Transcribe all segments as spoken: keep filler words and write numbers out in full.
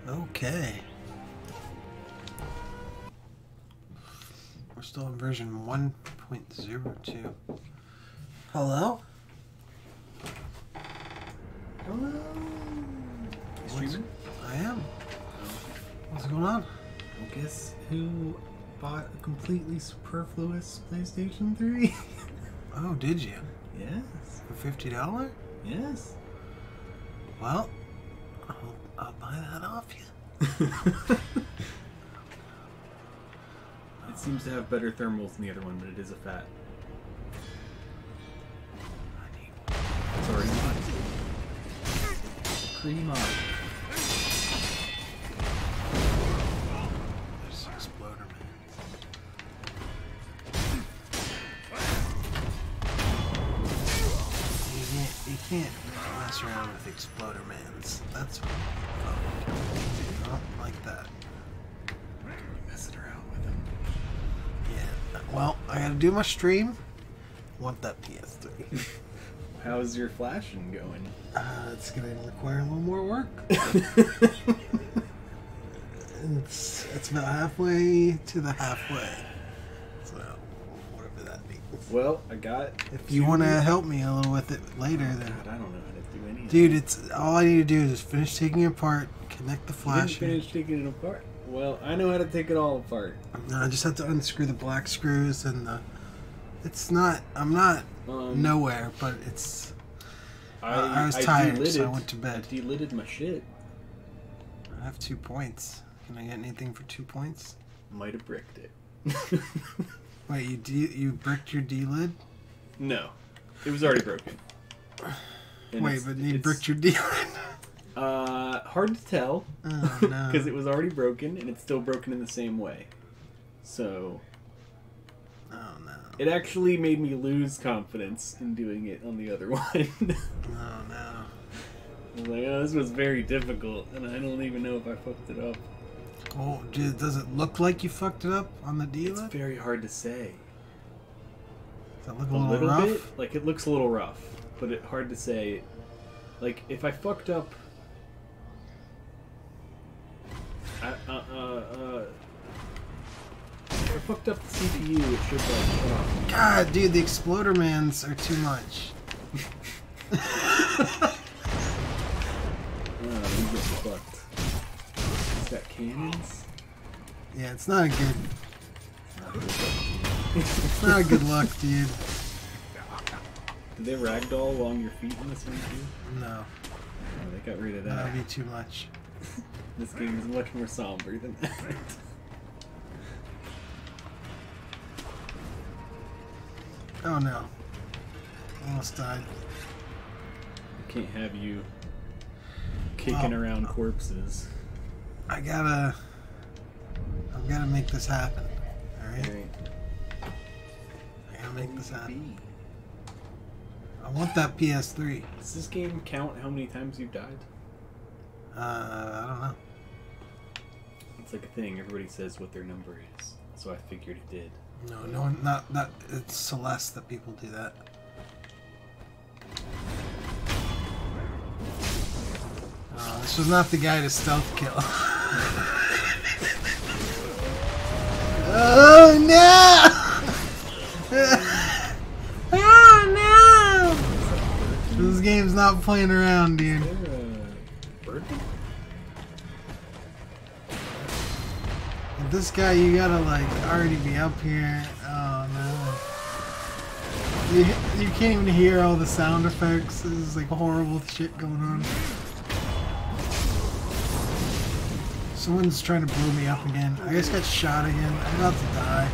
Okay. We're still in version one point zero two. Hello? Hello. You streaming? I am. What's going on? Well, guess who bought a completely superfluous PlayStation three? Oh, did you? Yes. For fifty dollars? Yes. Well, I'll, I'll buy that off you. It seems to have better thermals than the other one, but it is a fat. I need Sorry, not. Cream on. There's Exploder Man. You can't, you can't mess around with Exploder Mans. That's what oh, not like that. Messing around with them. Yeah. Well, I gotta do my stream. Want that P S three. How's your flashing going? Uh, it's gonna require a little more work. it's it's about halfway to the halfway. So whatever that means. Well, I got. If you want to help me a little with it later, then God, I don't know how to do any. dude, of it's all I need to do is just finish taking it apart, connect the You didn't flash. finish taking it apart. Well, I know how to take it all apart. No, I just have to unscrew the black screws and the. It's not. I'm not Um, nowhere, but it's. I, Uh, I was tired, delidded, so I went to bed. I delidded my shit. I have two points. Can I get anything for two points? Might have bricked it. Wait, you de you bricked your D lid? No, it was already broken. And Wait, it's- but you it's, bricked your D lid? Uh, hard to tell Oh no! because it was already broken and it's still broken in the same way. So Oh no! it actually made me lose confidence in doing it on the other one. Oh no! I was like, oh, this was very difficult, and I don't even know if I fucked it up. Oh, dude, does it look like you fucked it up on the D It's lid? very hard to say. Does it look a A little, little rough? bit, like it looks a little rough, but it hard to say. Like if I fucked up, I, uh, uh, uh, if I fucked up the C P U, it should like shut off. God, dude, the Exploder Mans are too much. Oh, you get fucked. It's got cannons. Yeah, it's not a good. It's not a good luck, dude. Did they ragdoll along your feet in this one too? No, Oh, they got rid of that. that'd be too much. This game is much more somber than that. Oh no! Almost died. I can't have you kicking Oh. around corpses. I gotta. I've gotta make this happen. All right. Right. I gotta make this happen. I want that P S three. Does this game count how many times you've died? Uh, I don't know. It's like a thing. Everybody says what their number is, so I figured it did. No, no, one- not not. It's Celeste that people do that. Oh, this was not the guy to stealth kill. Oh no! Oh no! This game's not playing around, dude. Is there a bird? With this guy, you gotta like already be up here. Oh no! You you can't even hear all the sound effects. This is like horrible shit going on. Someone's trying to blow me up again. I just got shot again. I'm about to die.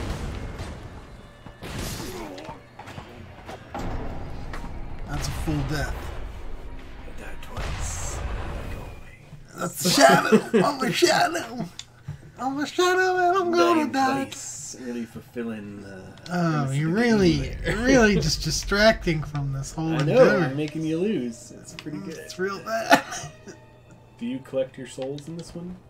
That's a full death. I died twice. Go away. That's a shadow. I'm a shadow. I'm a shadow and I'm gonna Dying die. twice. Really fulfilling the. Oh, premise of you're the game really, there. you're really just distracting from this whole I know. endeavor. I'm making you lose. It's pretty good. It's real bad. Do you collect your souls in this one?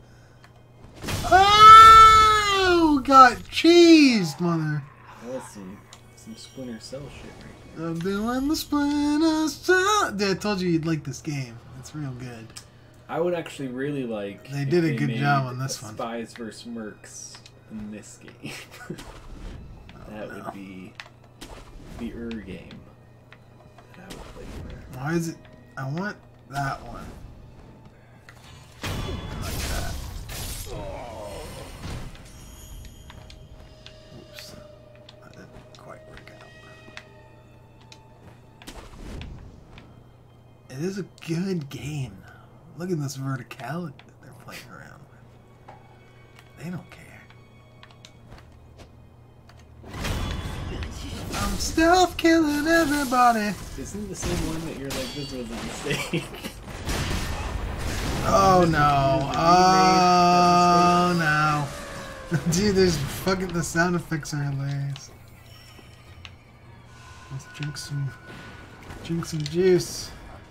Oh, got cheesed, mother. That was some some Splinter Cell shit right there. I'm doing the Splinter Cell. Dude, I told you you'd like this game. It's real good. I would actually really like. They if did a they good made job on this one. Spies versus Mercs in this game. That Oh, no. would be the Ur game that I would play for. Why is it? I want that one. Like that. Oops. That didn't quite work out. It is a good game. Look at this verticality that they're playing around with. They don't care. I'm stealth killing everybody. Isn't the same one that you're like, this was a mistake? Oh no. Oh no. Dude, there's fucking the sound effects are hilarious. Let's drink some drink some juice.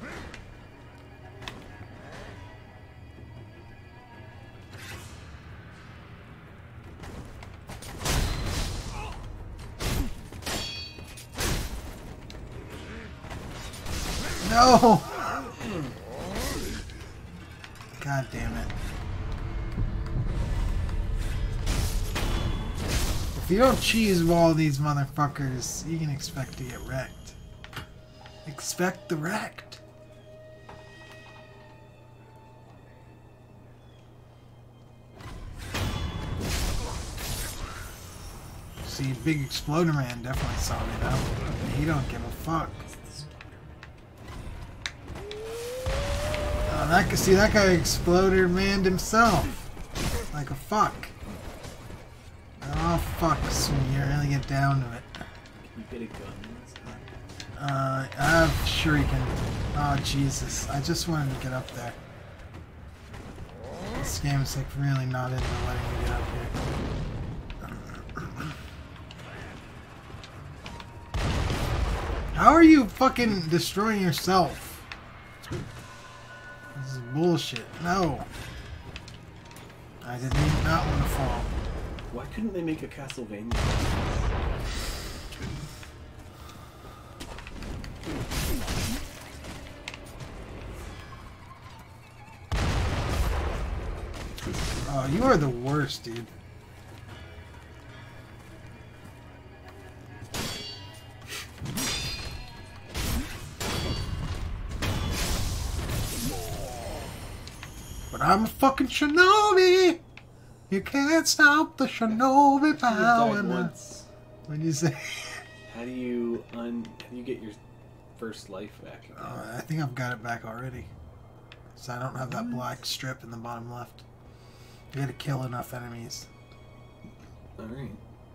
No! God damn it. If you don't cheese wall these motherfuckers, you can expect to get wrecked. Expect the wrecked. See, Big Exploder Man definitely saw me though. He don't give a fuck. Oh, that could see that guy Exploder Man himself. Like a fuck. Oh fucks when you really get down to it. Can you get a gun in this game? Uh, I'm sure you can. Oh Jesus! I just wanted to get up there. This game's like really not into letting me get up here. How are you fucking destroying yourself? This is bullshit. No. I did not want to fall. Why couldn't they make a Castlevania? Oh, you are the worst, dude. But I'm a fucking shinobi! You can't stop the shinobi power. died once. What'd you say? How do you un? How do you get your first life back again? Uh, I think I've got it back already. So I don't have that black strip in the bottom left. You gotta kill enough enemies. Alright.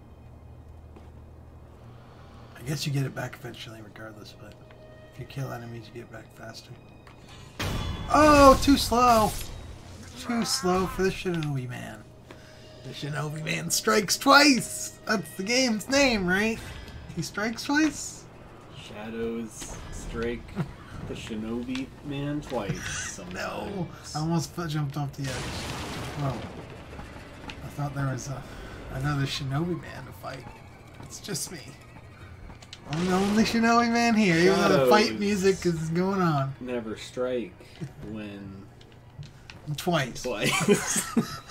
I guess you get it back eventually regardless, but if you kill enemies you get it back faster. Oh, too slow! Too slow for the Shinobi Man. The Shinobi Man strikes twice! That's the game's name, right? He strikes twice? Shadows strike the Shinobi Man twice. Sometimes. No! I almost jumped off the edge. Whoa. I thought there was a, another Shinobi Man to fight. It's just me. I'm the only Shinobi Man here, even though the fight Shadows. music is going on. Never strike when Twice. twice.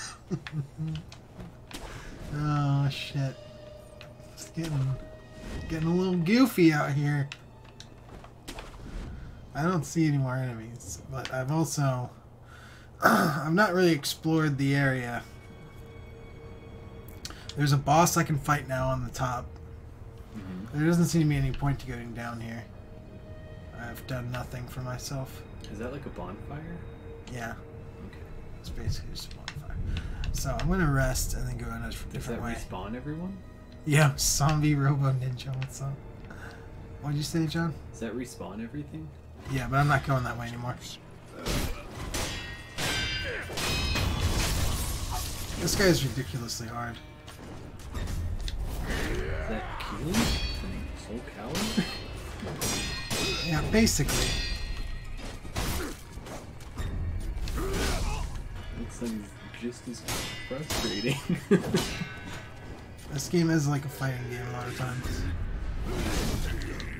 Oh shit. It's getting getting a little goofy out here. I don't see any more enemies, but I've also I've not really explored the area. There's a boss I can fight now on the top. Mm-hmm. There doesn't seem to be any point to going down here. I've done nothing for myself. Is that like a bonfire? Yeah, Okay. it's basically just a bonfire. So I'm gonna rest and then go in a Does different that way. respawn everyone? Yeah, zombie robo ninja. What's up? What'd you say, John? Does that respawn everything? Yeah, but I'm not going that way anymore. This guy is ridiculously hard. Is that Keely from Soul Calibur? Yeah, basically. Looks like it's just as frustrating. This game is like a fighting game a lot of times.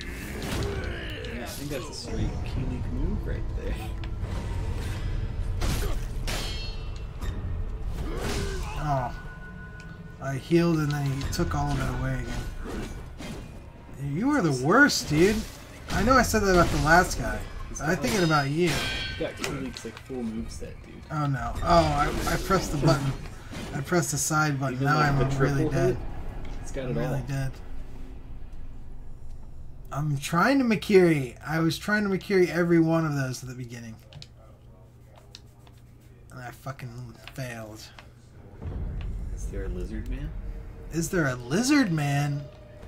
Yeah, I think that's a straight Keely move right there. I healed and then he took all of it away again. You are the worst, dude. I know I said that about the last guy. I'm thinking about you. He's got Kulik's like full moveset, dude. Oh no. Oh, I, I pressed the button. I pressed the side button. Even Now like I'm the really triple dead. hit, It's got I'm it really all. dead. I'm trying to Makiri. I was trying to Makiri every one of those at the beginning. And I fucking failed. Is there a lizard man? Is there a lizard man?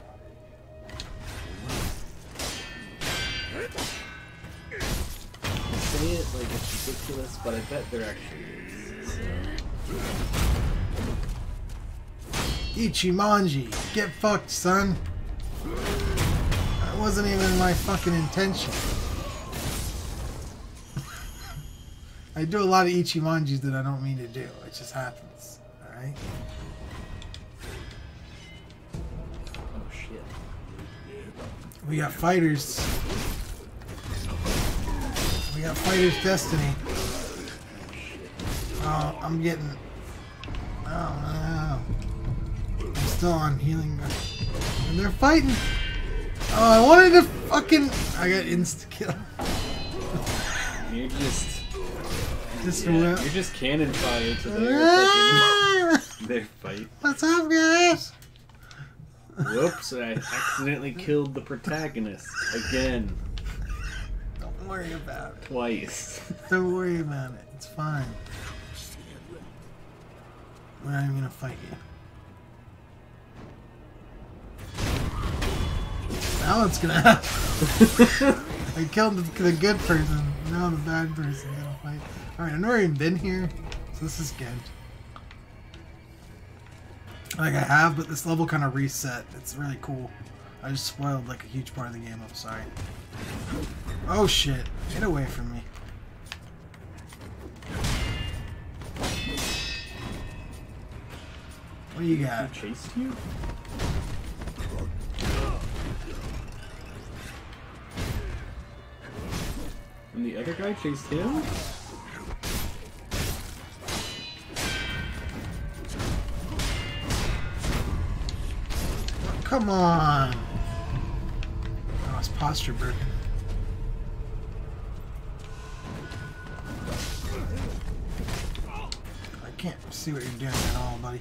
I say it like it's ridiculous, but I bet there actually is. So. Ichimonji, get fucked, son. That wasn't even my fucking intention. I do a lot of Ichimonjis that I don't mean to do. It just happens. Alright? Oh shit. We got fighters. We got fighters destiny. Oh, I'm getting... Oh, no. I'm still on healing. And they're fighting. Oh, I wanted to fucking... I got insta-kill. You're just... Just Yeah, went- you're just cannon fire to their fucking... their fight. What's up, guys? Whoops, I accidentally killed the protagonist. Again. Don't worry about it. Twice. Don't worry about it. It's fine. We're not even gonna fight you. Now what's gonna happen? I killed the, the good person. Now the bad person's gonna fight. Alright, I've never even been here, so this is good. Like I have, but this level kind of reset. It's really cool. I just spoiled like a huge part of the game. I'm sorry. Oh shit! Get away from me. What do you got? Who chased you? And the other guy chased him? Come on! Oh, his posture broken. I can't see what you're doing at all, buddy.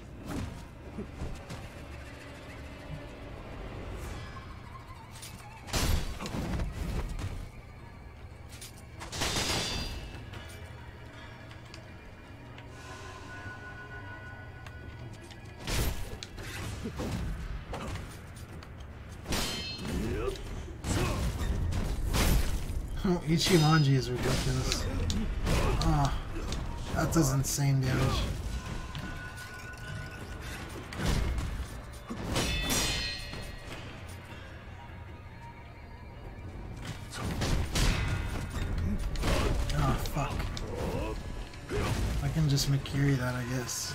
Oh, Ichimonji is ridiculous. Oh, that does insane damage. Oh, fuck. I can just Makiri that, I guess.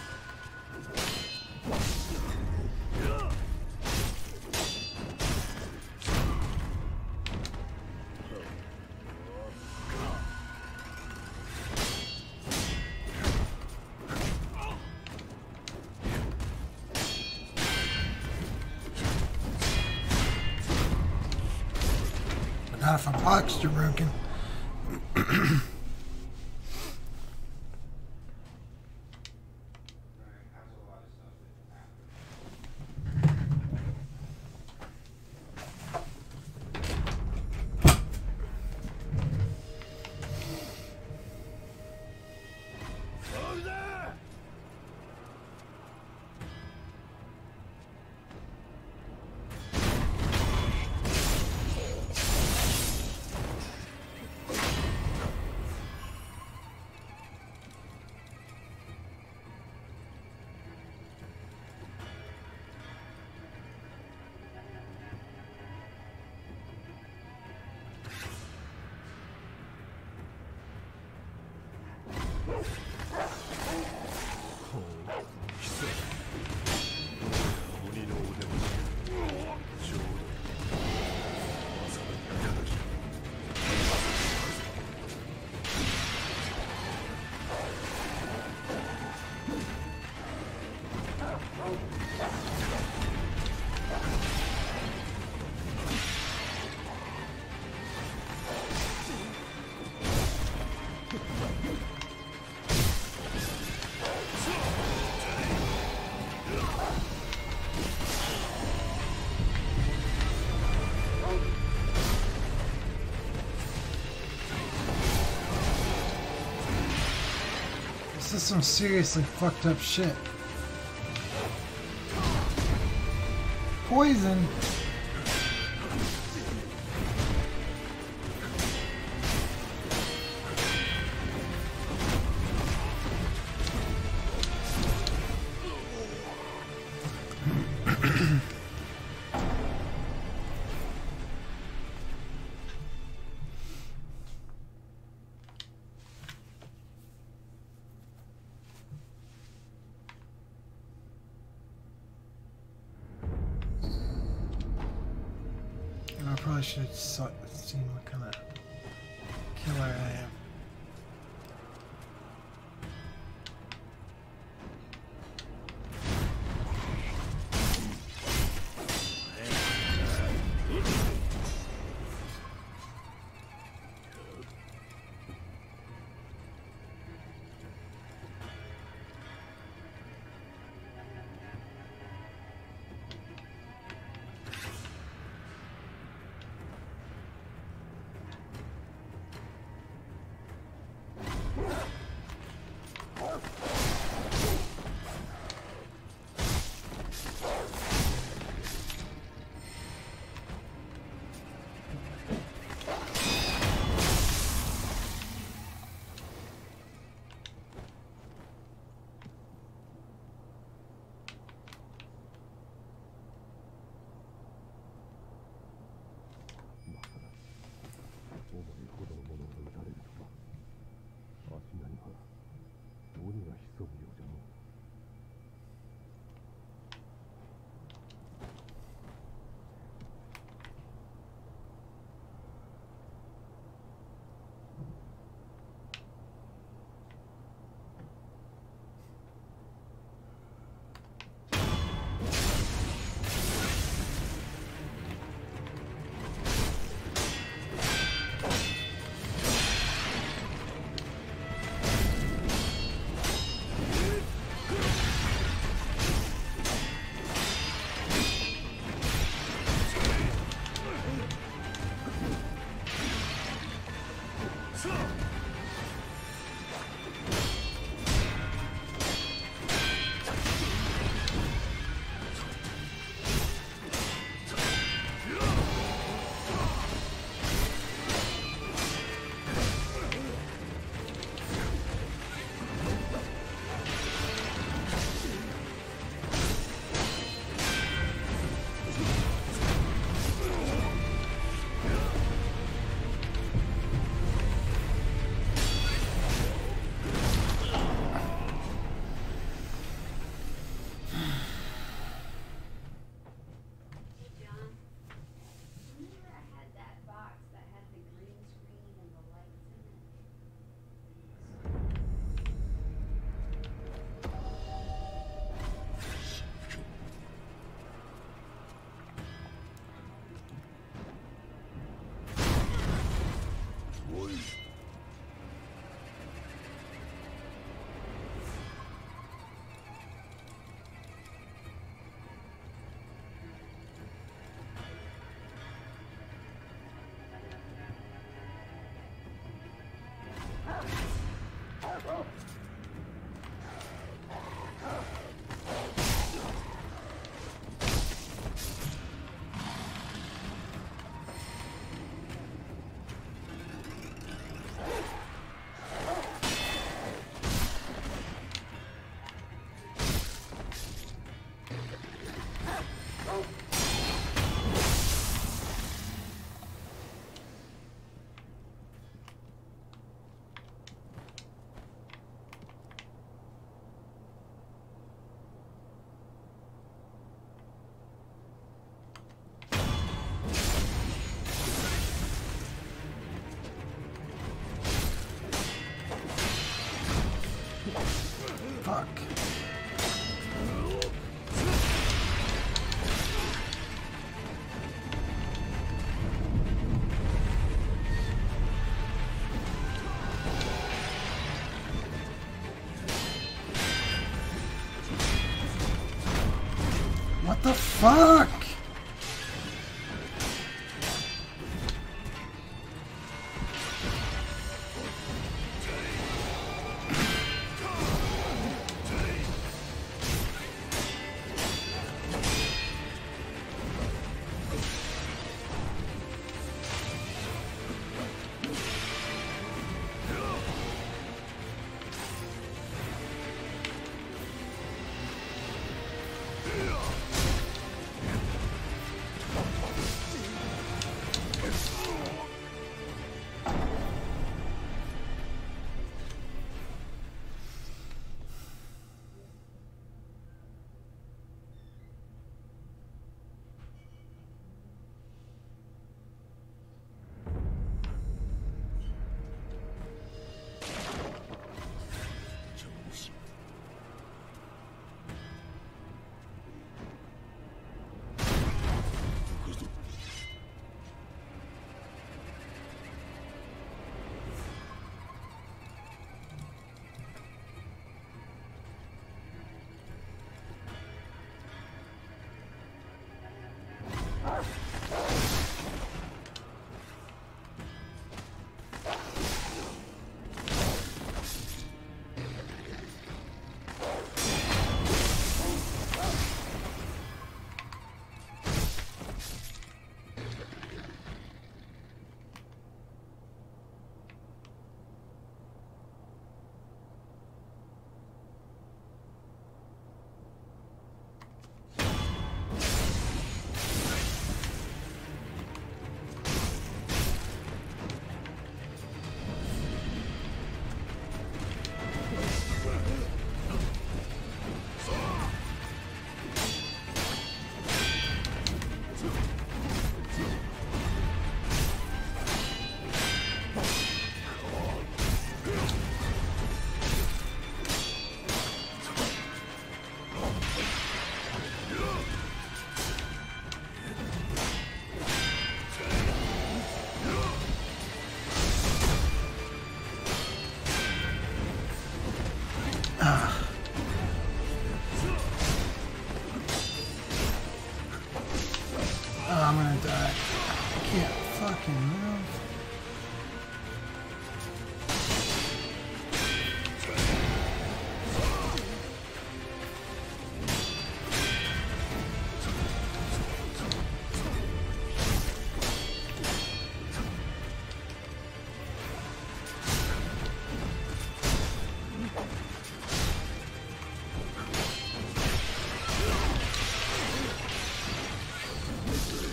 Not if I'm posture broken. This is some seriously fucked up shit. Poison. I probably should have seen what kind of killer I am. Fuck. What the fuck?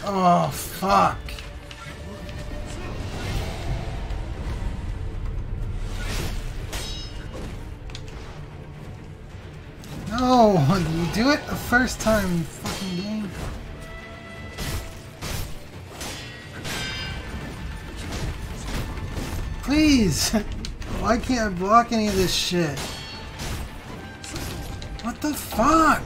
Oh, fuck. No, you do it the first time, you fucking game. Please! Why can't I block any of this shit? What the fuck?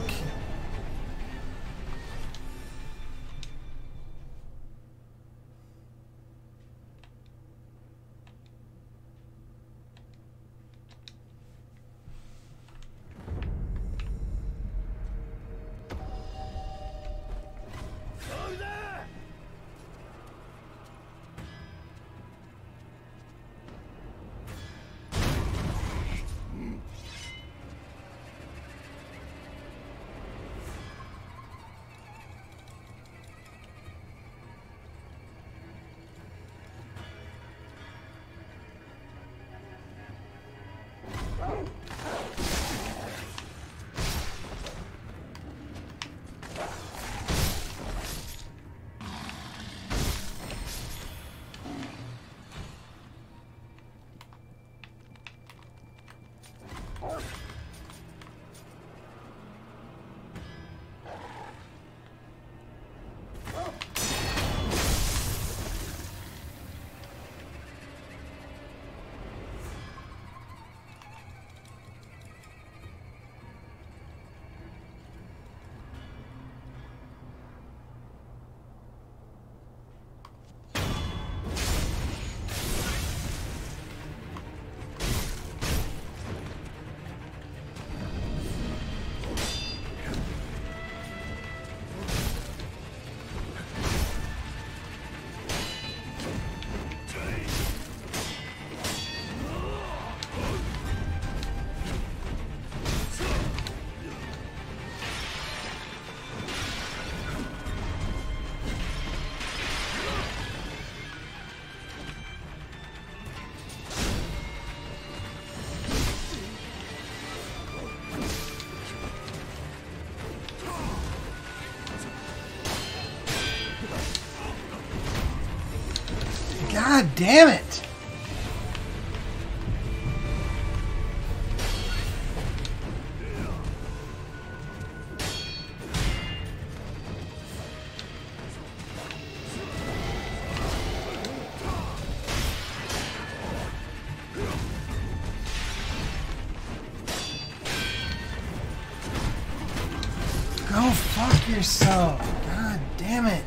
God damn it! Go fuck yourself! God damn it!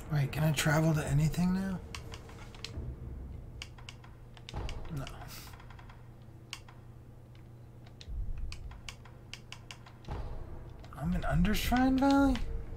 Wait, can I travel to anything now? No. I'm in Undershrine Valley?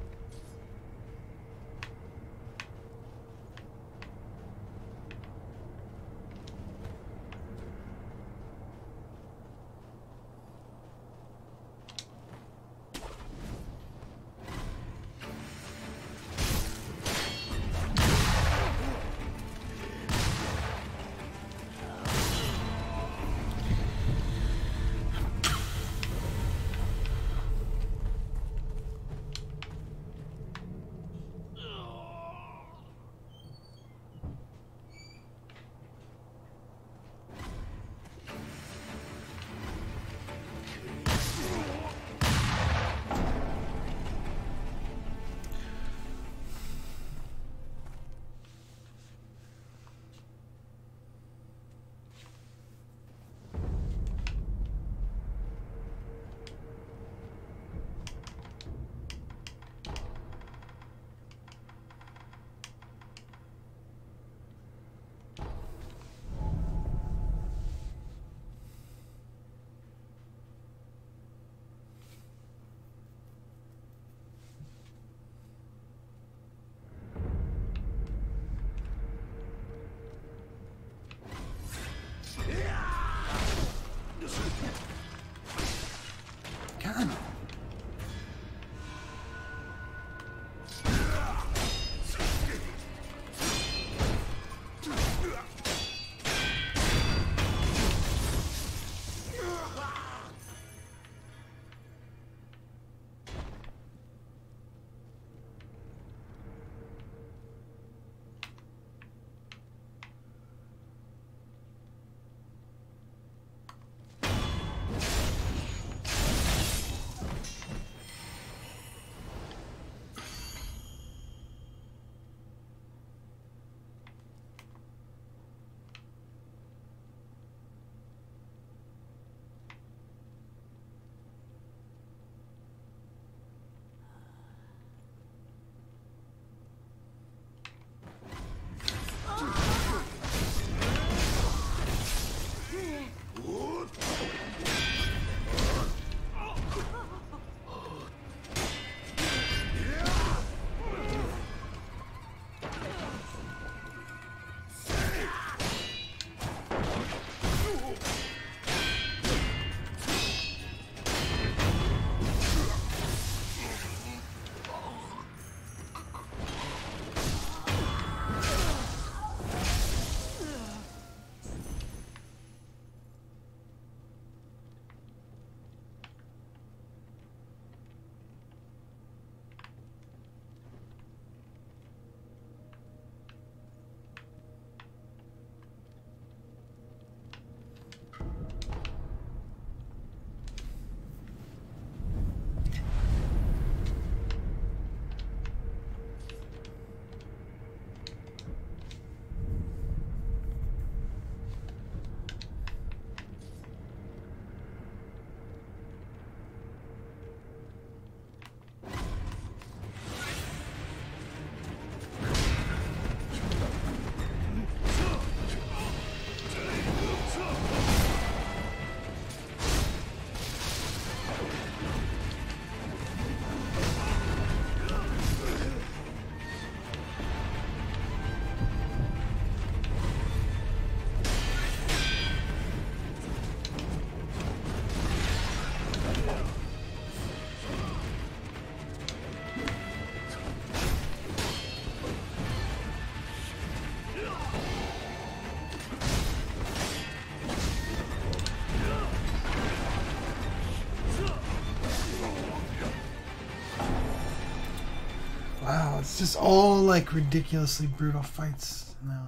Wow, it's just all like ridiculously brutal fights now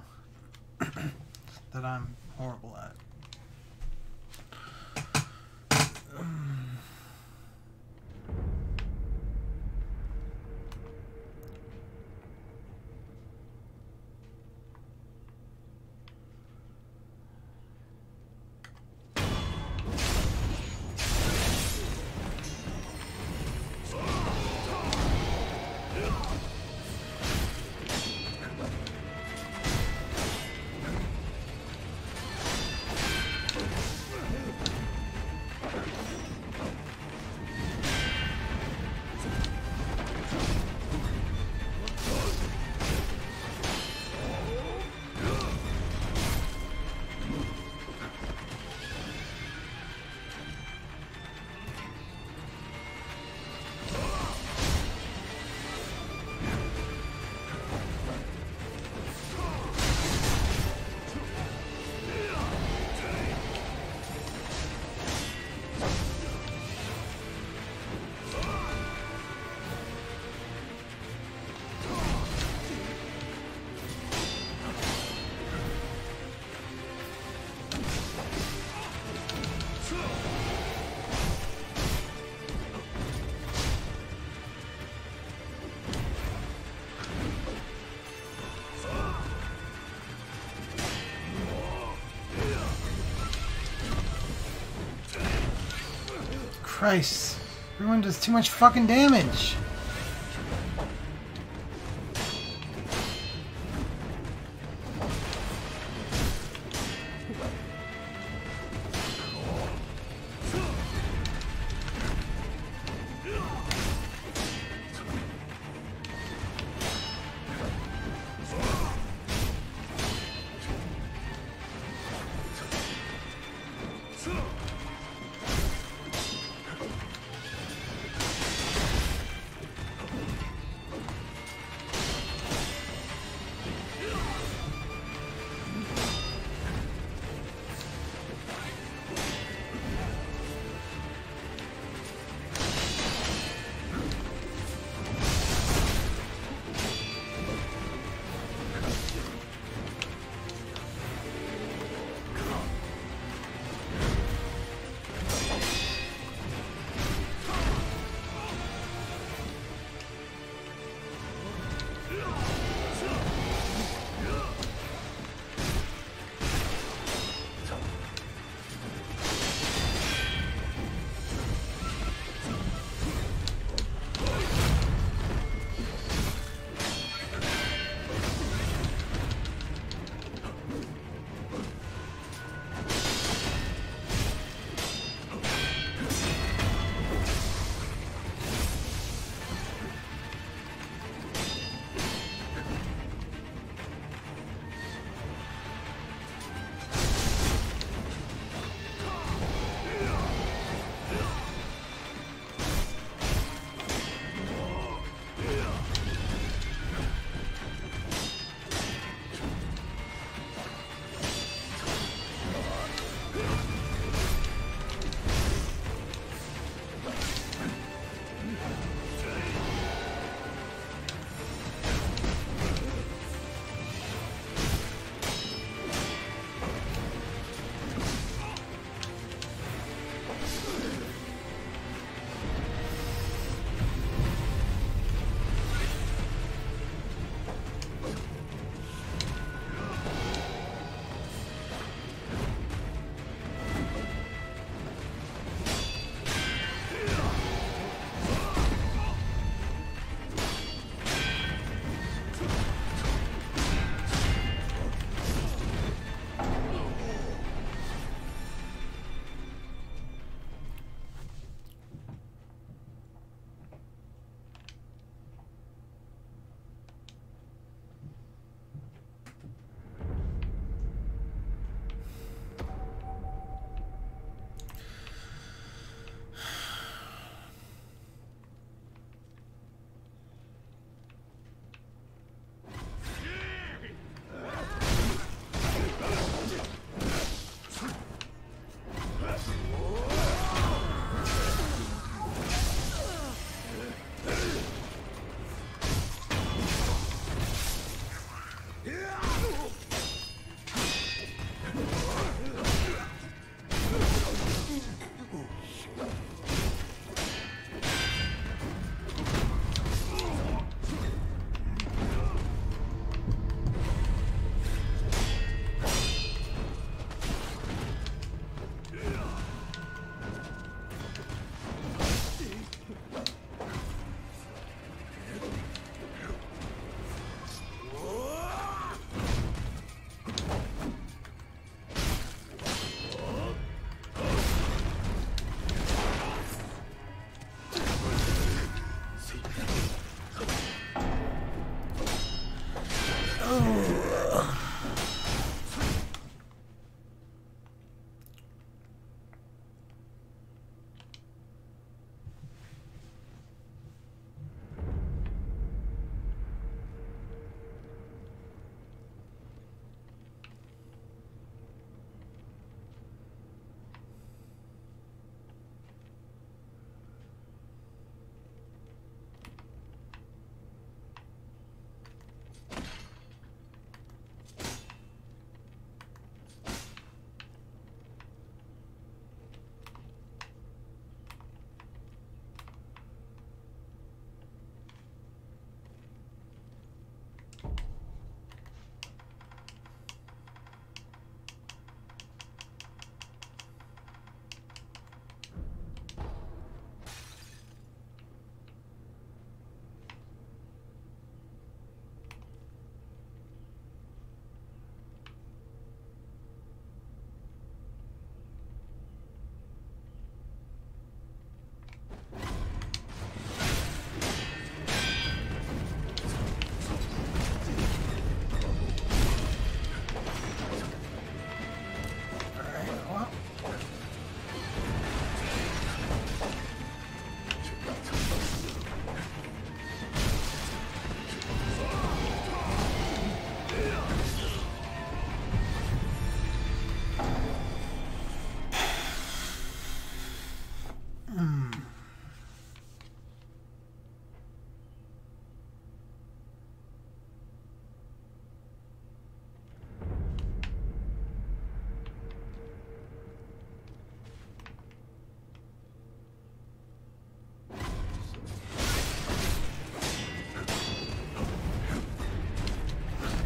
that I'm horrible at. Christ. Everyone does too much fucking damage.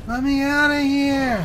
Let me out of here!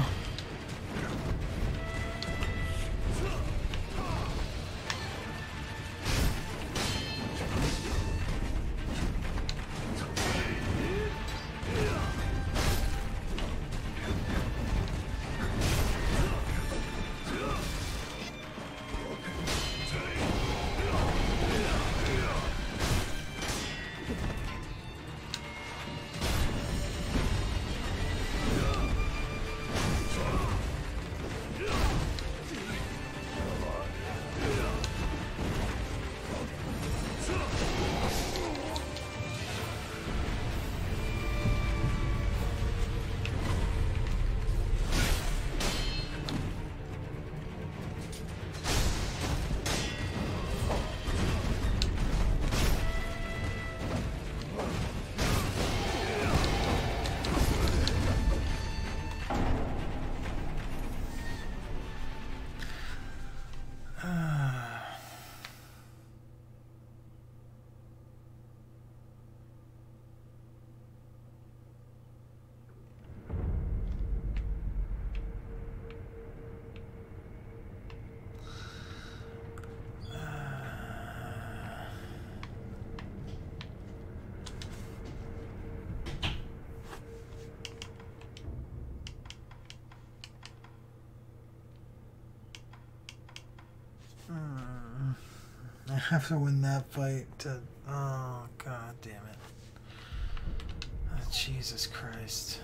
I have to win that fight to... Oh, god damn it. Oh, Jesus Christ.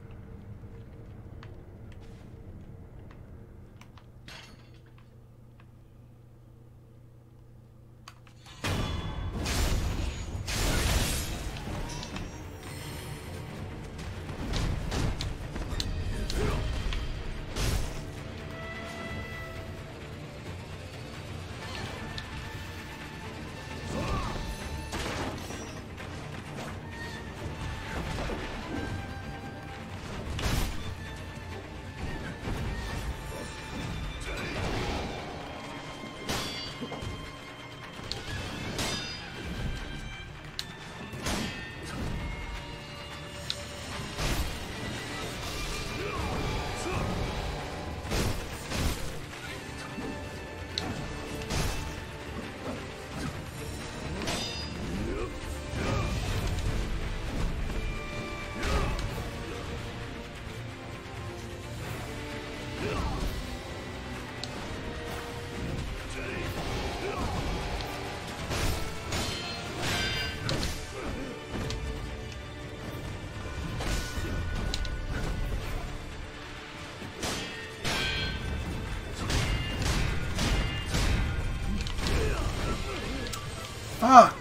Fuck!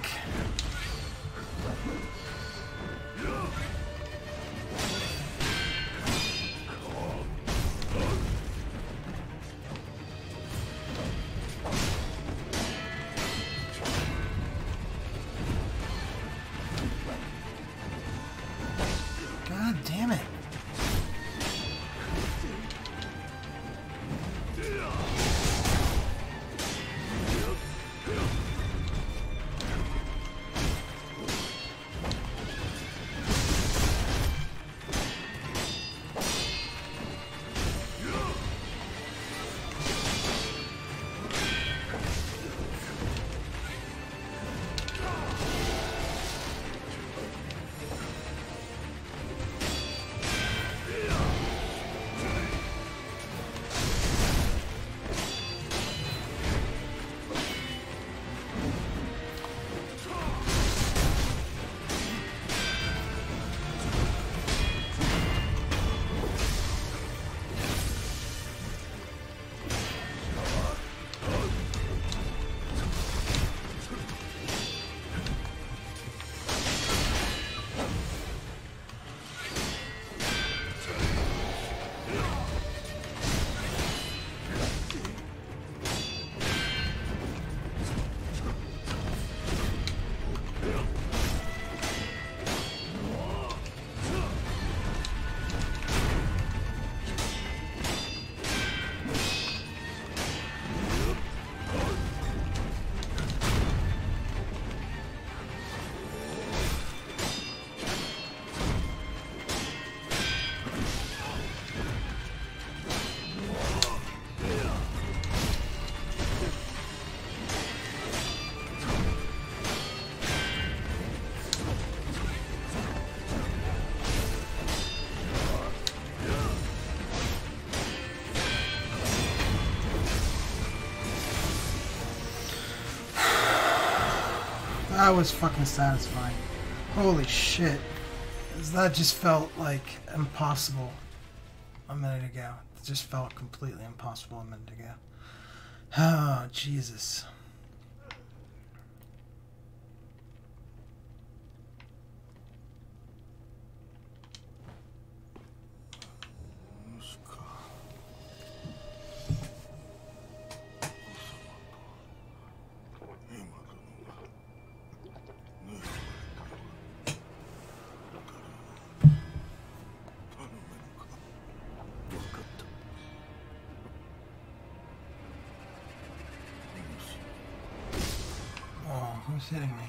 God damn it. That was fucking satisfying. Holy shit. That just felt like impossible a minute ago. It just felt completely impossible a minute ago. Oh, Jesus. Who's hitting me?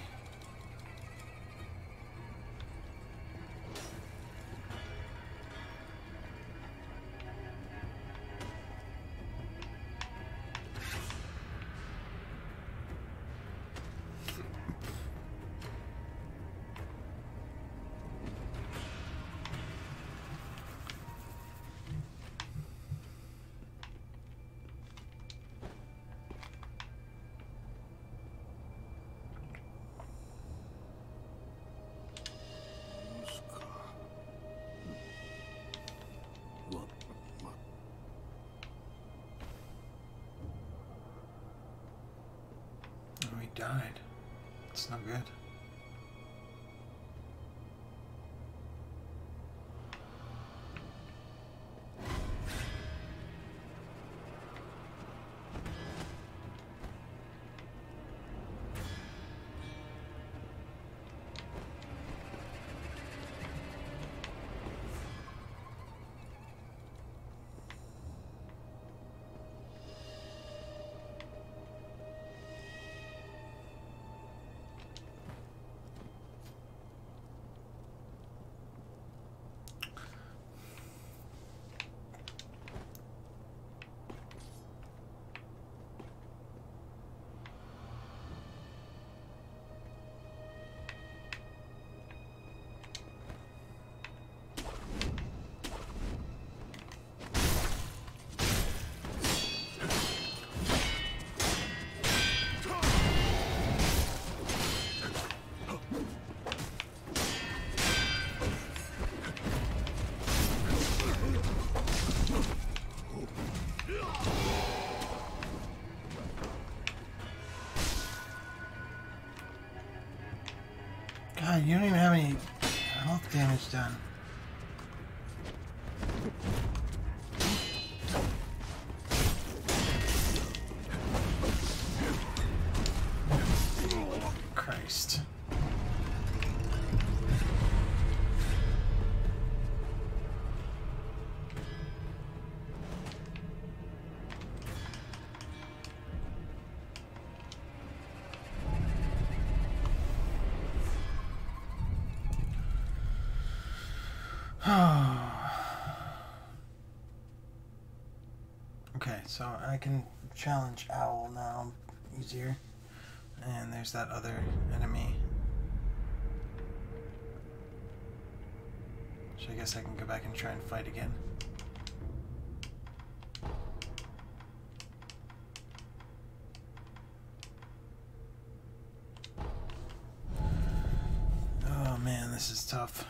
Died. It's not good. God, you don't even have any health damage done. Christ. Okay, so I can challenge Owl now easier. And there's that other enemy. So I guess I can go back and try and fight again. Oh man, this is tough.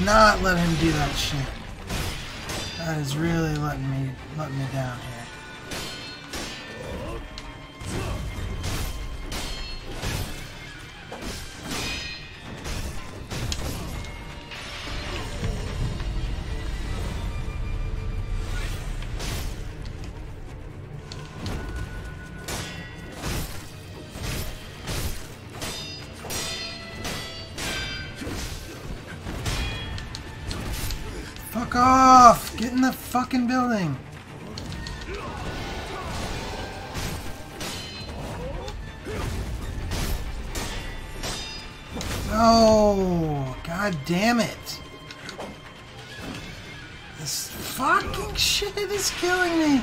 not let him do that shit. That is really letting me letting me down here. Fuck off! Get in the fucking building! No! God damn it! This fucking shit is killing me!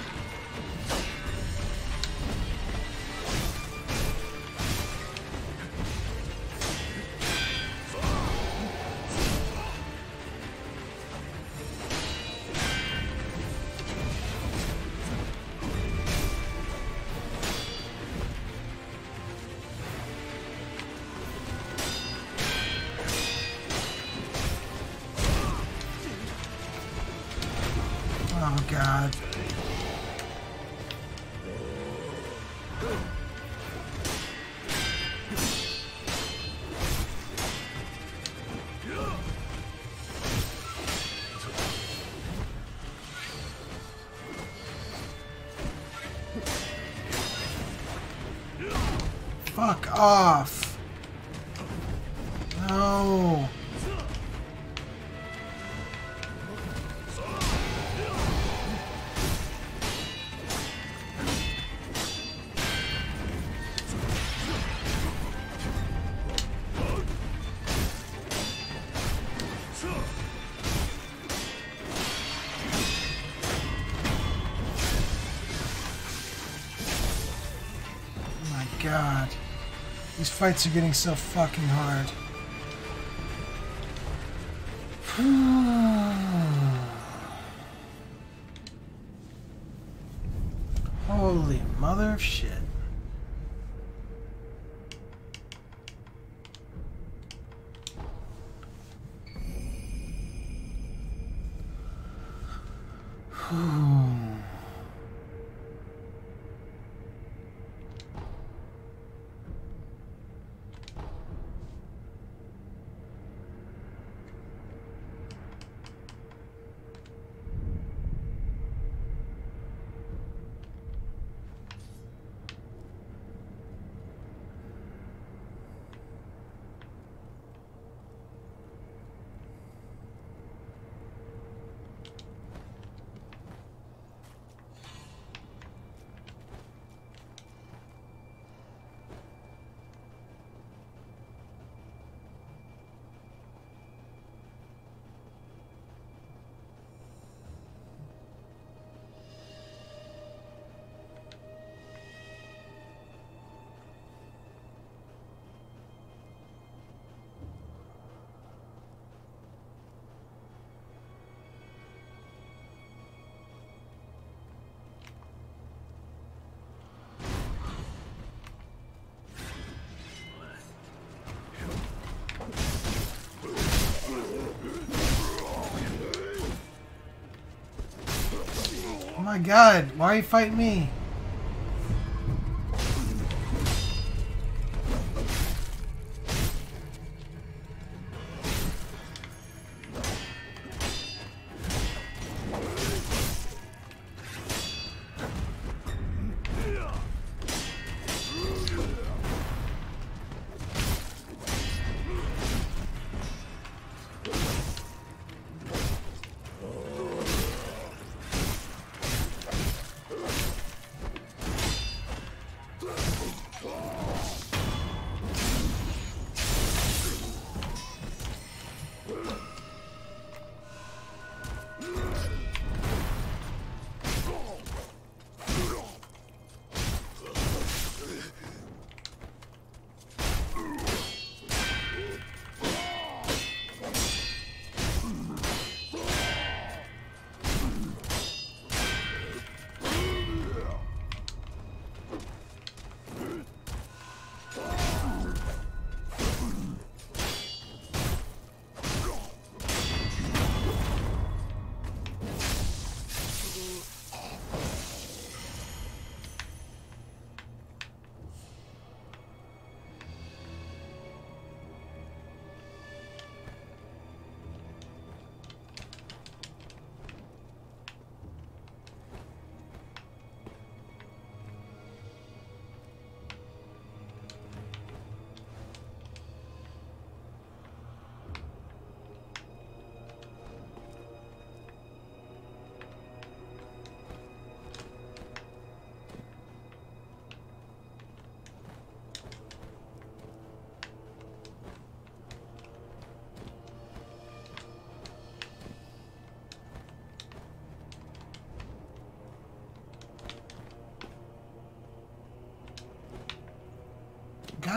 Oh god. Fuck off. No. God, these fights are getting so fucking hard. Holy mother of shit. Oh my god, why are you fighting me?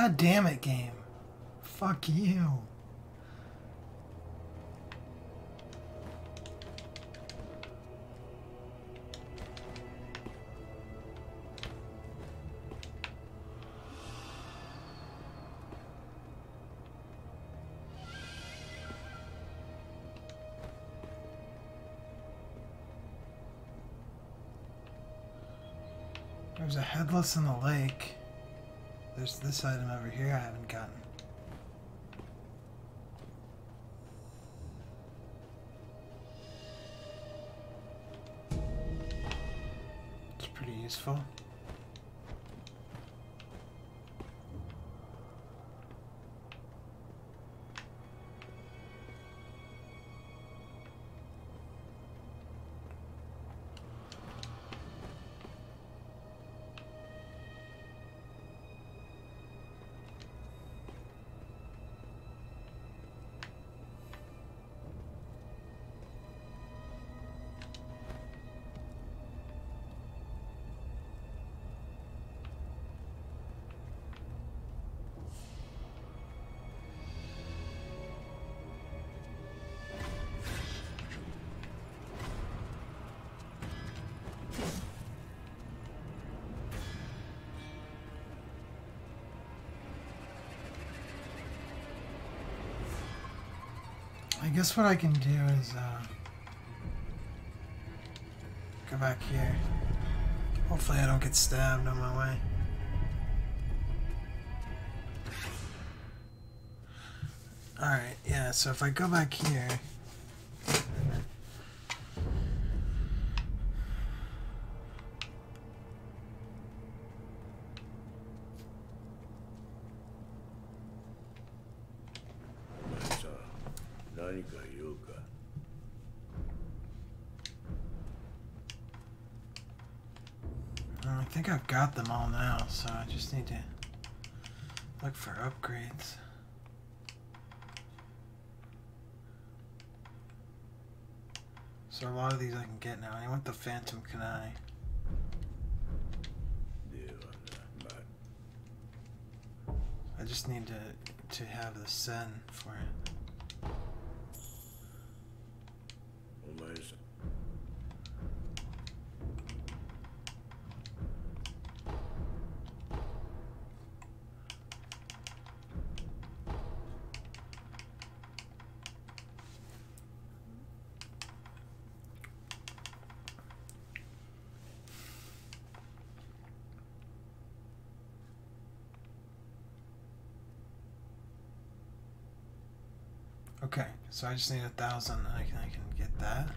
God damn it, game. Fuck you. There's a headless in the lake. There's this item over here I haven't gotten. It's pretty useful. I guess what I can do is uh, go back here. Hopefully I don't get stabbed on my way. Alright, yeah, so if I go back here... I think I've got them all now, so I just need to look for upgrades. So a lot of these I can get now. I want the Phantom Kunai. I just need to to have the Sen for it. Okay, so I just need a thousand and I can, I can get that.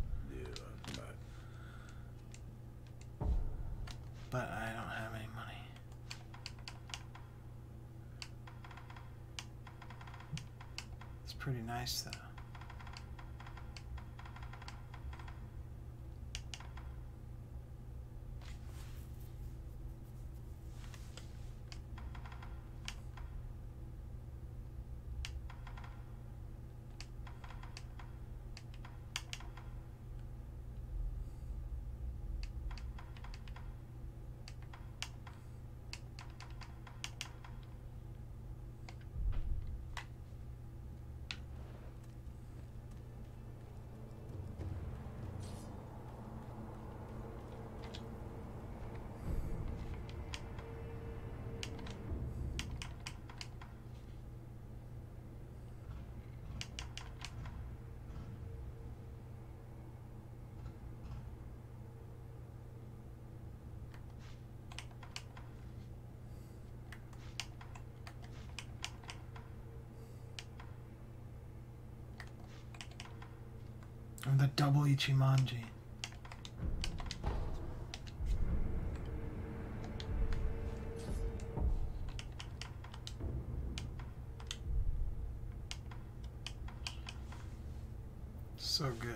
But I don't have any money. It's pretty nice though. And the double Ichimonji. So good.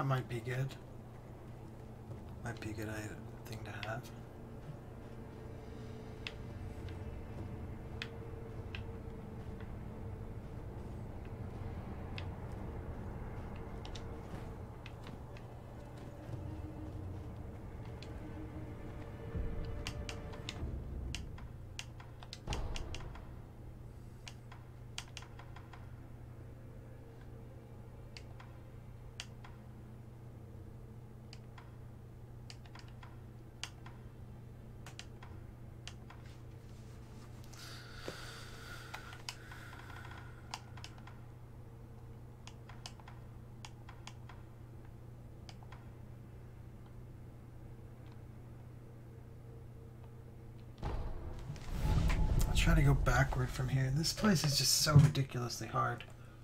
might be good. Might be a good item, thing to have. Try to go backward from here. This place is just so ridiculously hard.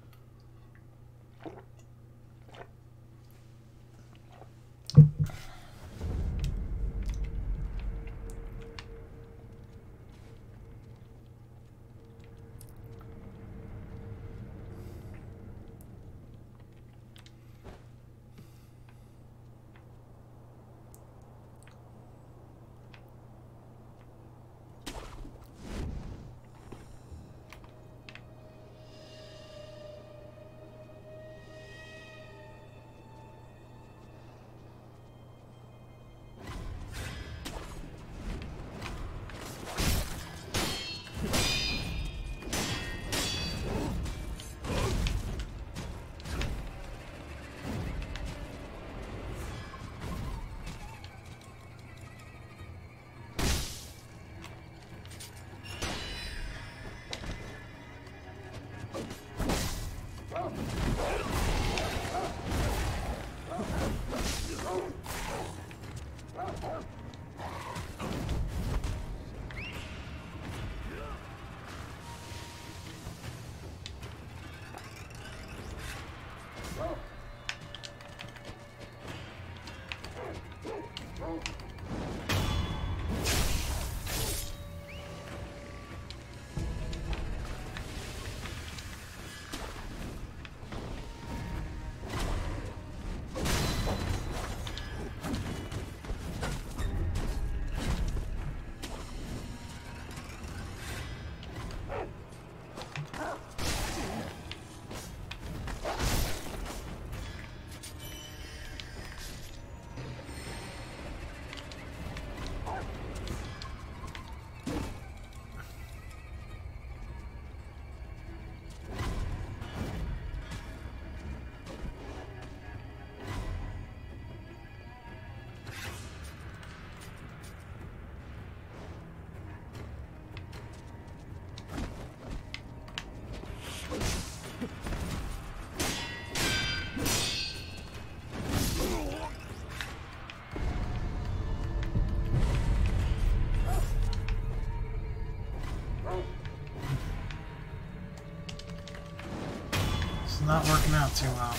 Not working out too well.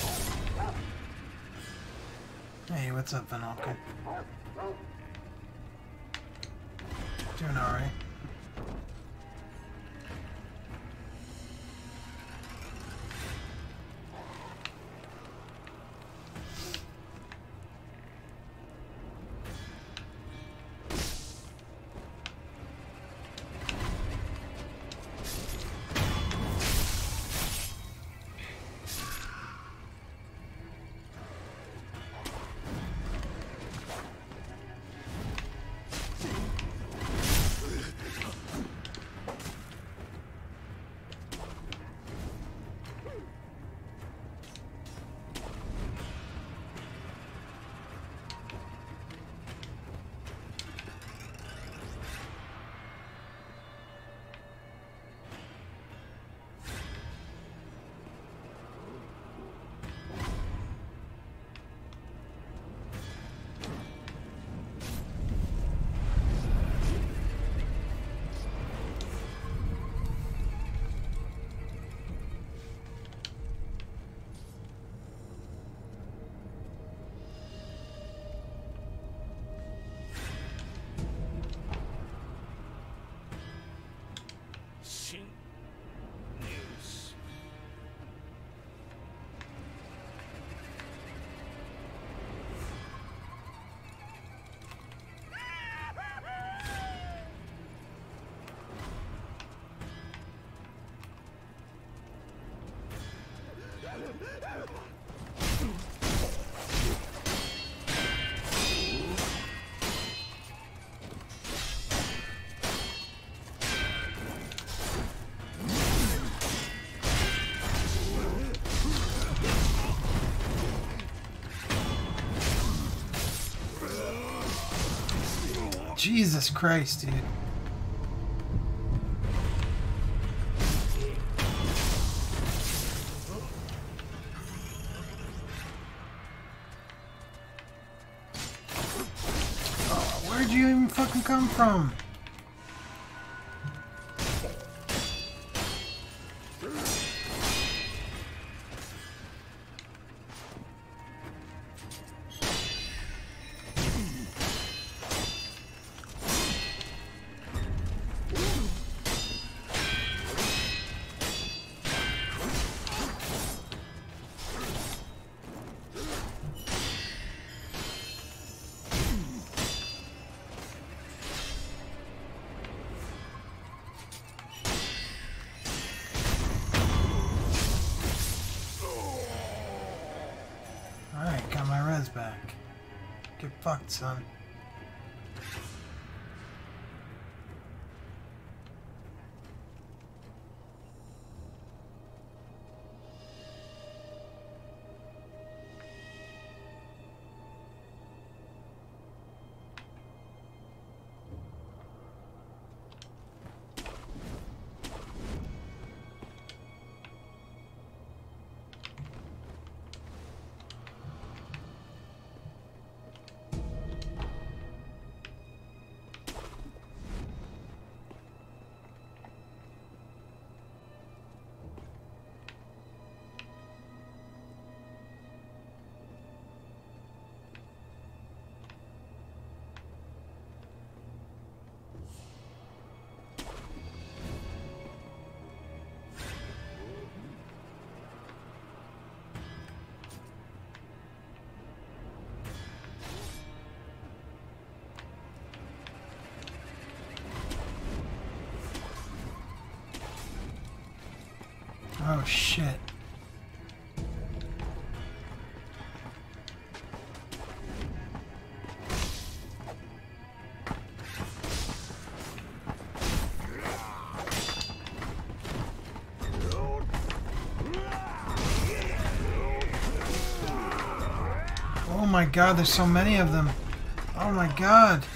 Hey, what's up, Vanalka? Doing alright. Jesus Christ, dude. Oh, where'd you even fucking come from? Alright, got my res back. Get fucked, son. Oh shit. Oh my god, there's so many of them. Oh my god.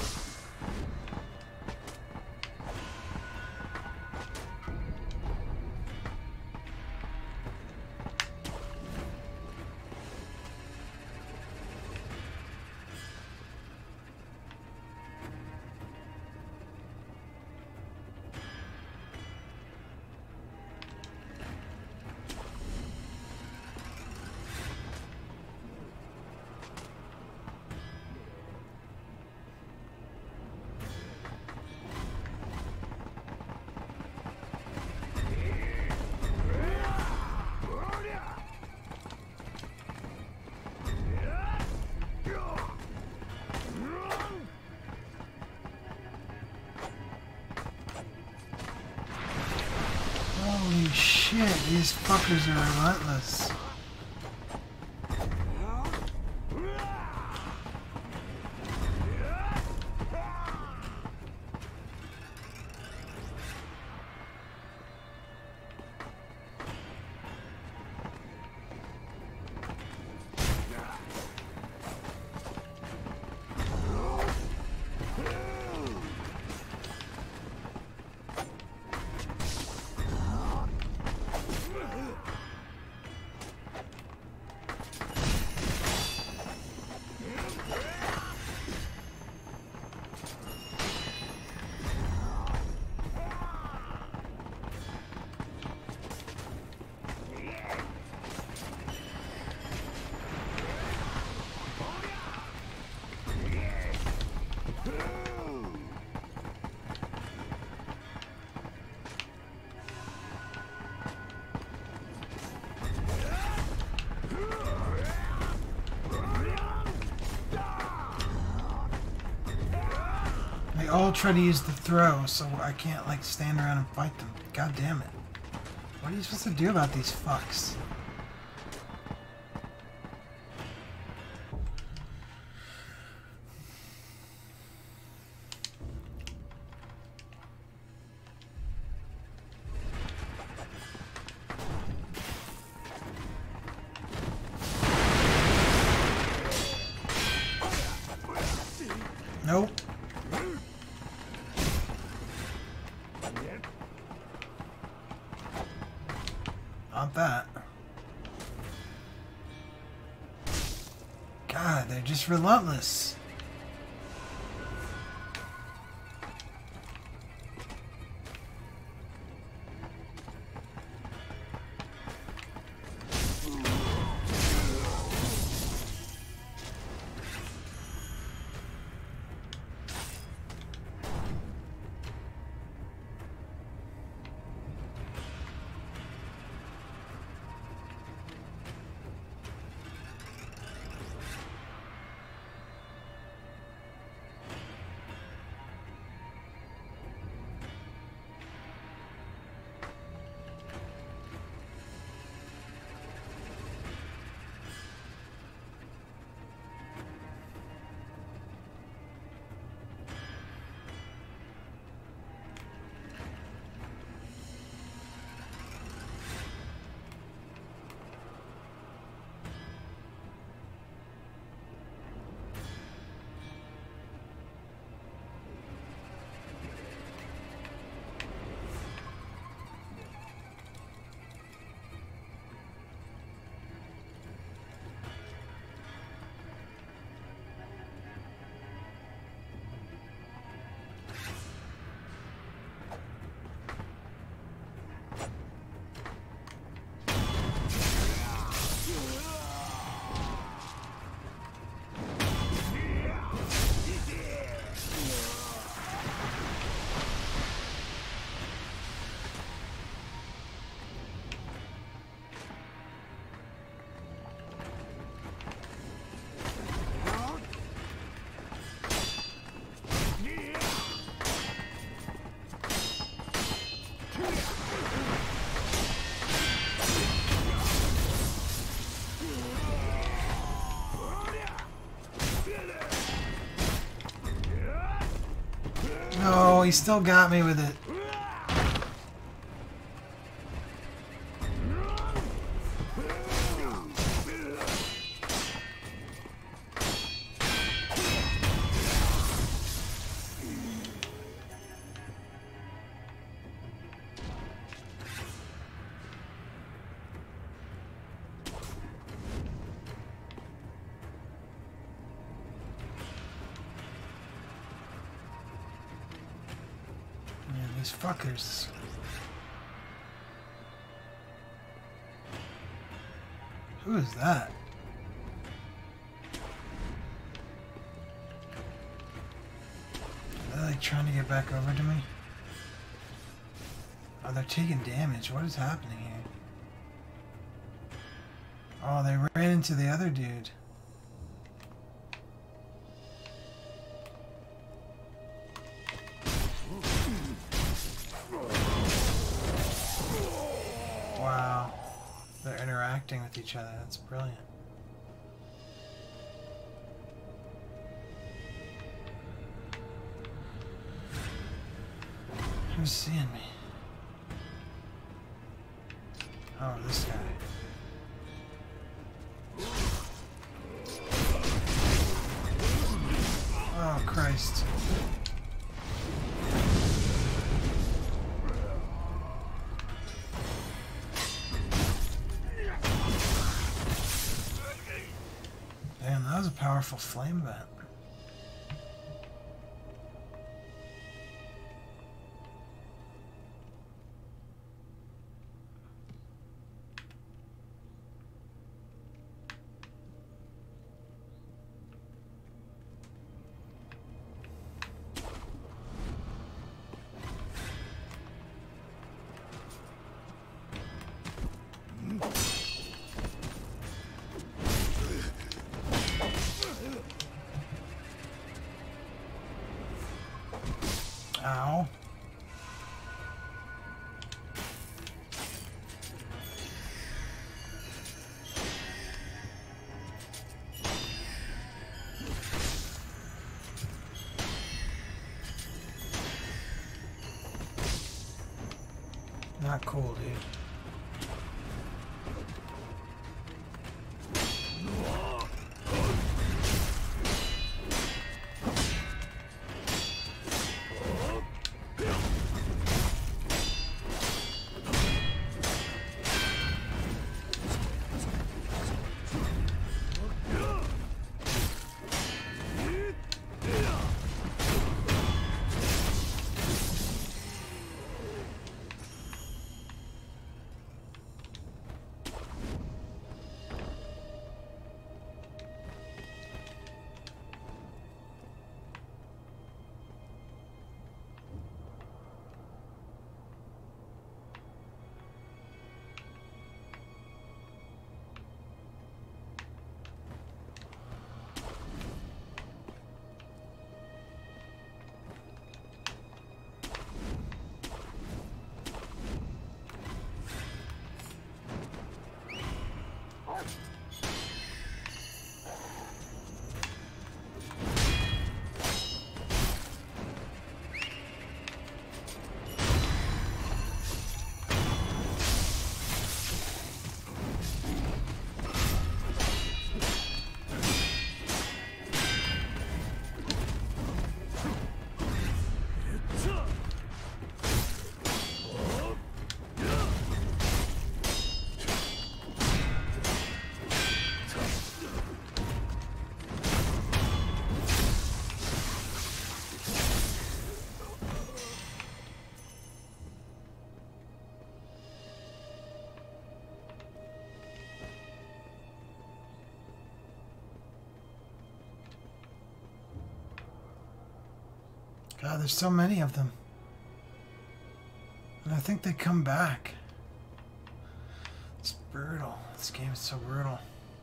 Holy shit, these fuckers are relentless. They all try to use the throw, so I can't like stand around and fight them. God damn it. What are you supposed to do about these fucks? Nope. Want that. God, they're just relentless. Oh, he still got me with it. These fuckers. Who is that? Are they like trying to get back over to me? Oh, they're taking damage. What is happening here? Oh, they ran into the other dude. Wow, they're interacting with each other. That's brilliant. Who's seeing me? Oh, this guy. Oh, Christ. Damn, that was a powerful flame vent. Ow. Not cool, dude. God, there's so many of them. And I think they come back. It's brutal. This game is so brutal.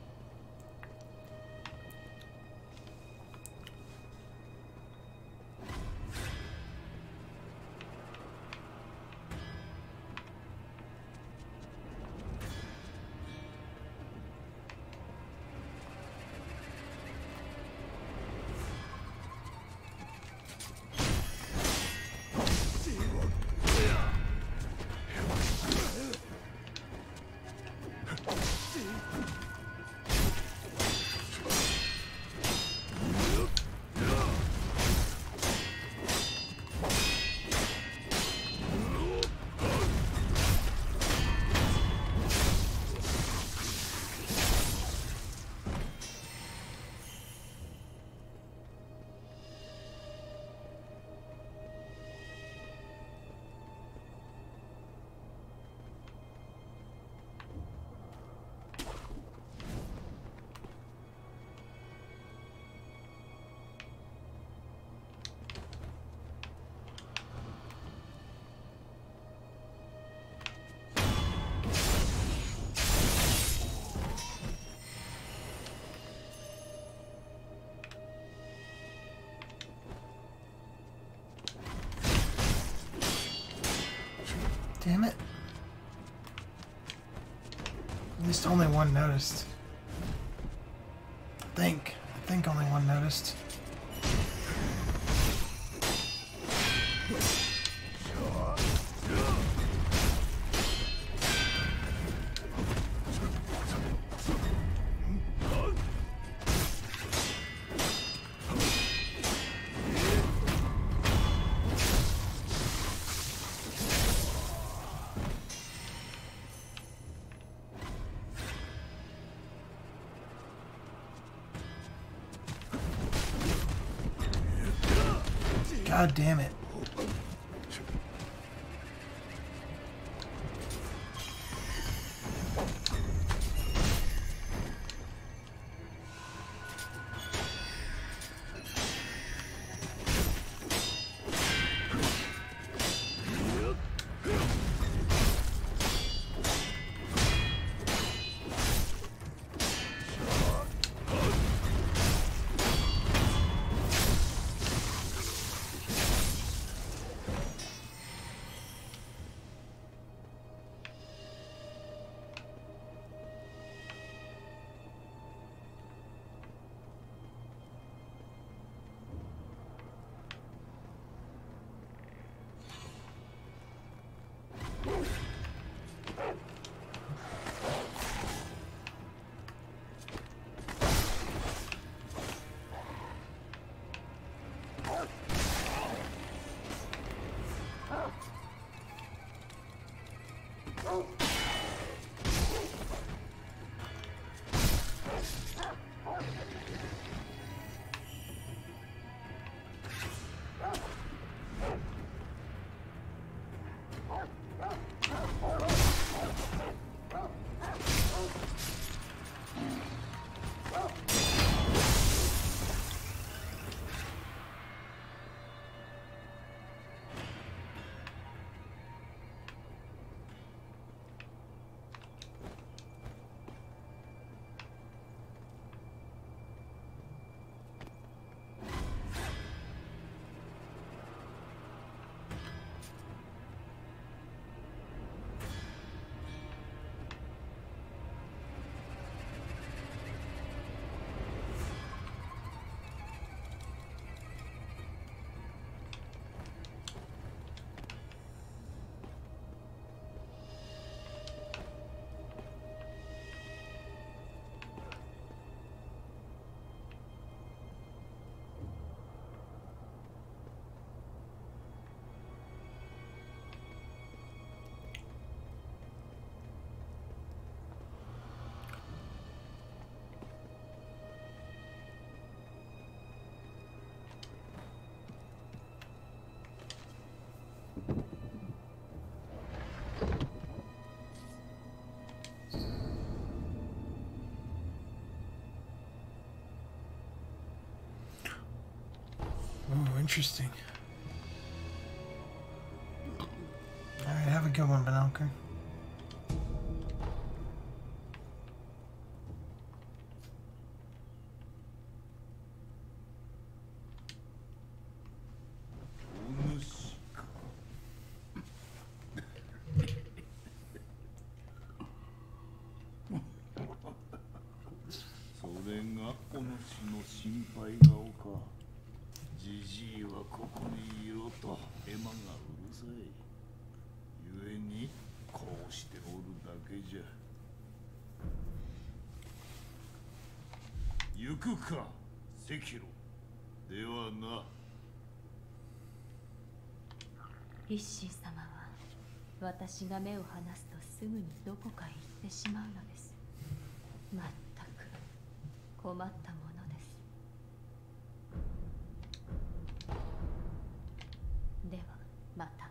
Damn it. At least only one noticed. I think. I think only one noticed. God damn it. Oh, interesting. Have a good one, Benelker. 行くか、赤炉。ではな。 一心様は私が目を離すとすぐにどこかへ行ってしまうのです。まったく困ったものです。ではまた。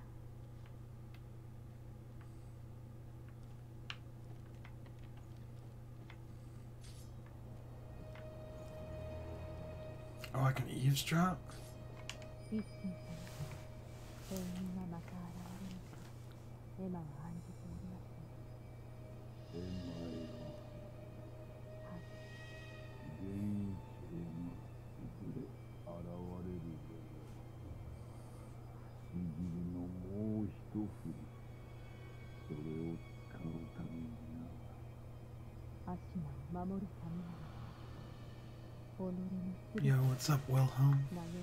Oh, I can eavesdrop? 一心様、幸運はまた現れるとエマは案じておりますね。 お前は現世がいずれ現れるぞ。ちぎりのもう一振り、それを使うためにな。 アシナを守るためなら Yo, what's up, Wilhelm?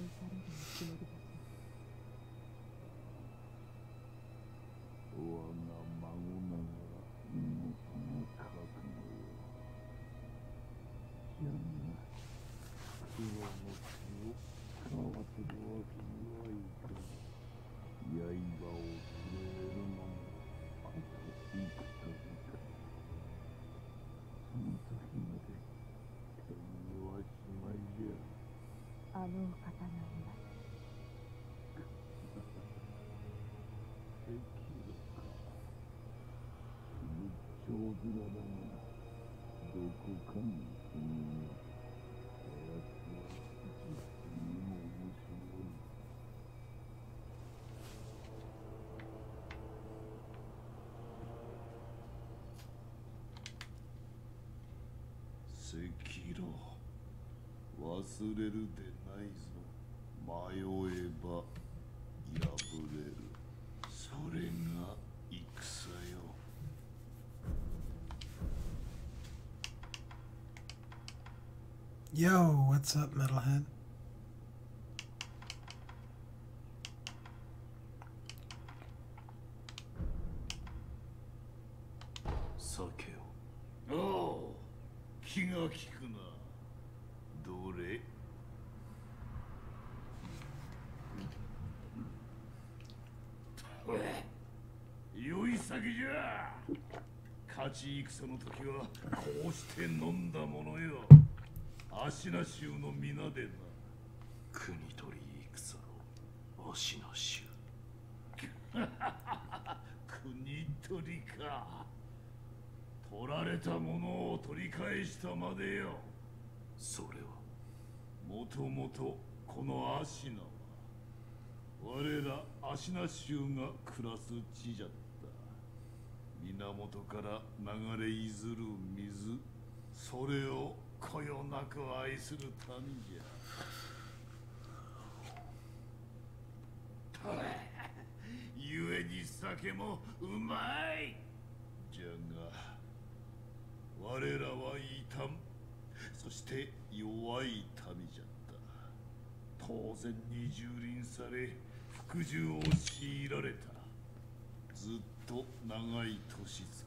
あのお方がいます。 仏頂面だが、どこかに住む。やつは実にも面白い。赤炉、忘れるでないぞ。迷えば破れる。それが戦よ。 Yo, what's up, Metalhead? 酒を。おう、気が利くな。どれ？良い酒じゃ。勝ち戦の時はこうして飲んだものよ。芦名衆の皆でな。 国取り戦の芦名衆。 国取りか。取られたものを取り返したまでよ。 それはもともとこの芦名は我ら芦名衆が暮らす地じゃった。源から流れいずる水、それをこよなく愛する民じゃ。ゆえに酒もうまい。じゃが我らは異端、そして弱い民じゃった。当然に蹂躙され服従を強いられた。ずっと長い年月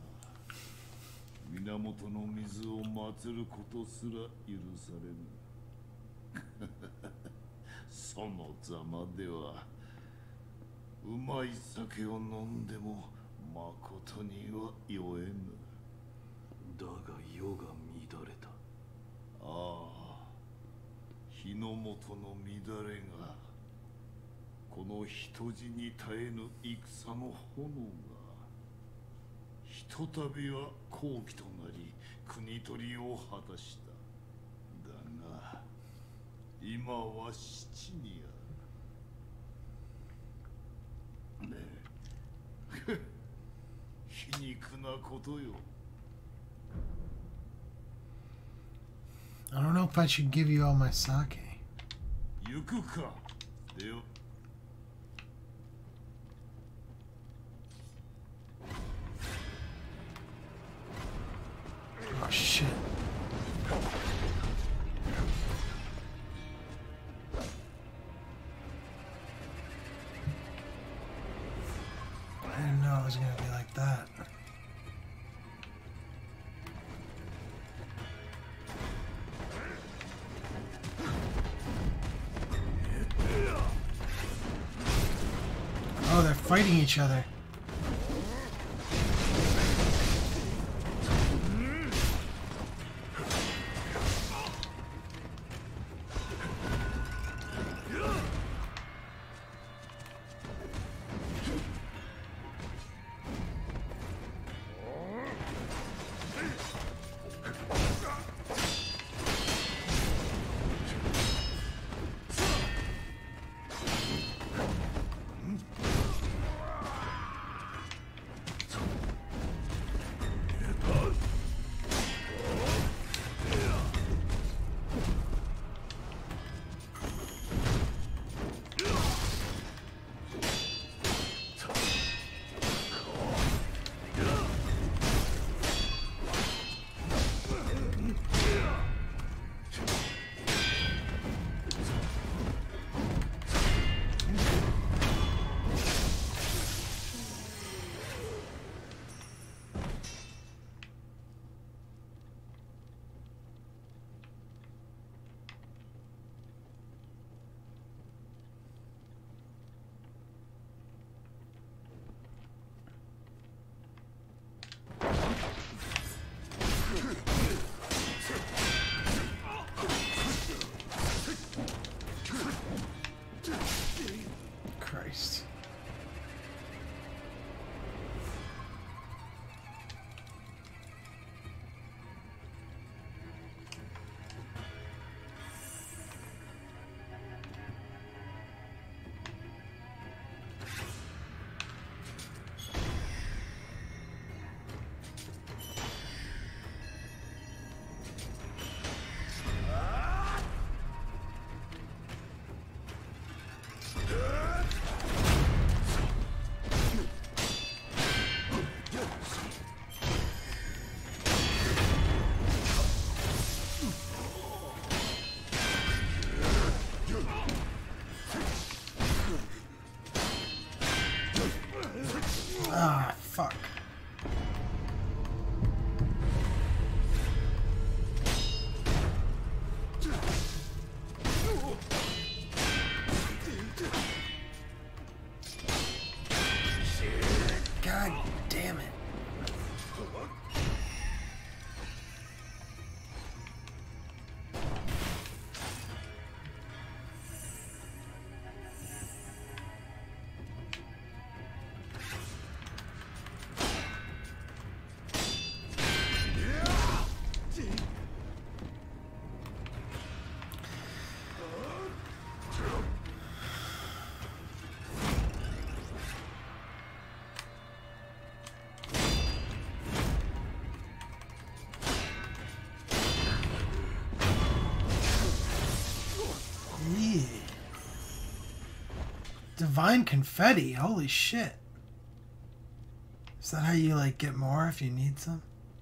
が源の水を祀ることすら許されぬ。そのざまではうまい酒を飲んでもまことには酔えぬ。 だが世が乱れた。 ああ、日の本の乱れが、この人死に絶えぬ戦の炎が、ひとたびは好機となり国取りを果たした。だが今は七にある。ねえ皮肉なことよ。 I don't know if I should give you all my sake. 行くか。でよ。 Oh shit. I didn't know it was gonna be like that. Oh, they're fighting each other. Christ. Ah, fuck. God damn it. Yeah. Divine confetti, holy shit. Is that how you like get more if you need some?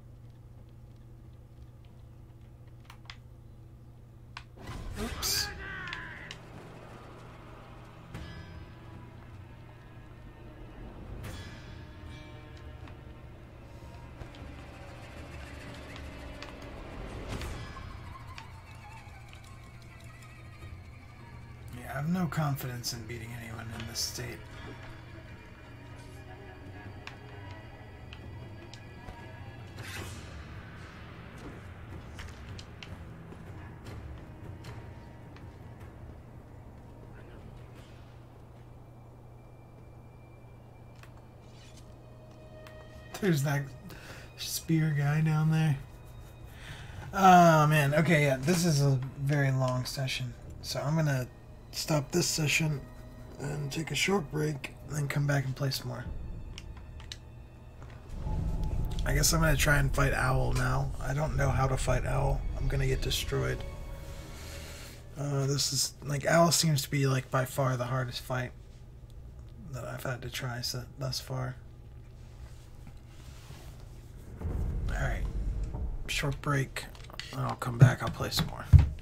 Oops. Yeah, I have no confidence in beating anyone in this state. There's that spear guy down there. Oh man, okay, yeah, this is a very long session. So I'm gonna stop this session and take a short break, and then come back and play some more. I guess I'm gonna try and fight Owl now. I don't know how to fight Owl. I'm gonna get destroyed. Uh, this is like Owl seems to be like by far the hardest fight that I've had to try so, thus far. All right, short break. I'll come back. I'll play some more.